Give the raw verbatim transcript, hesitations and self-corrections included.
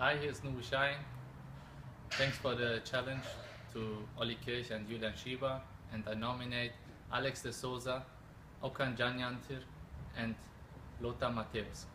Hi, here's Nuri Şahin. Thanks for the challenge to Oli Kirch and Julian Schieber, and I nominate Alex de Souzayı, Okan Canyantir, and Lothar Matthäus.